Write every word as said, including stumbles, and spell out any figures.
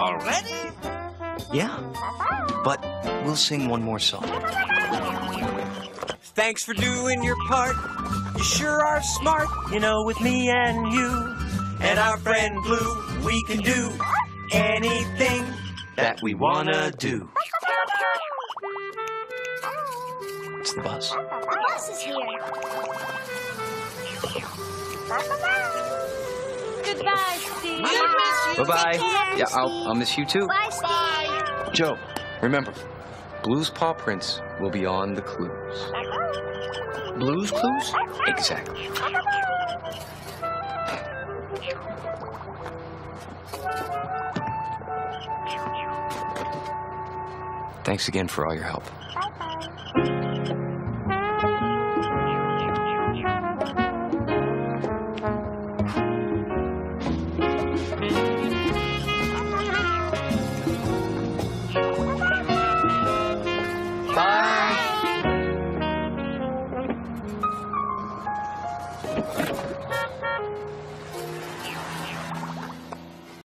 Already? Yeah. But we'll sing one more song. Thanks for doing your part. You sure are smart. You know, with me and you and our friend Blue, we can do anything that we wanna do. It's the bus. The bus is here. Goodbye, Steve. Bye-bye. Yeah, I'll, I'll miss you too. Bye, Steve. Joe, remember, Blue's paw prints will be on the clues. Blues Clues? Exactly. Thanks again for all your help.